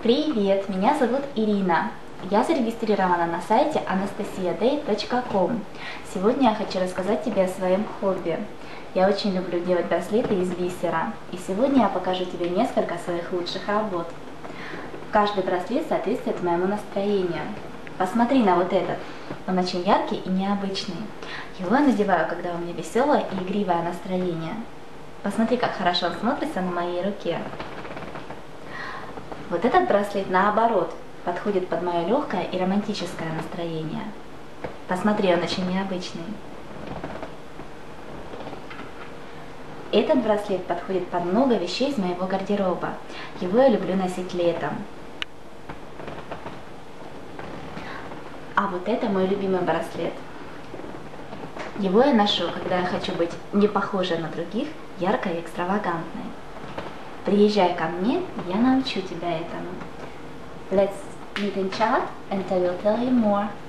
Привет, меня зовут Ирина. Я зарегистрирована на сайте anastasiaday.com. Сегодня я хочу рассказать тебе о своем хобби. Я очень люблю делать браслеты из бисера. И сегодня я покажу тебе несколько своих лучших работ. Каждый браслет соответствует моему настроению. Посмотри на вот этот. Он очень яркий и необычный. Его я надеваю, когда у меня веселое и игривое настроение. Посмотри, как хорошо он смотрится на моей руке. Вот этот браслет, наоборот, подходит под мое легкое и романтическое настроение. Посмотри, он очень необычный. Этот браслет подходит под много вещей из моего гардероба. Его я люблю носить летом. А вот это мой любимый браслет. Его я ношу, когда я хочу быть не похожей на других, яркой и экстравагантной. Приезжай ко мне, я научу тебя этому. Let's meet in chat and I will tell you more.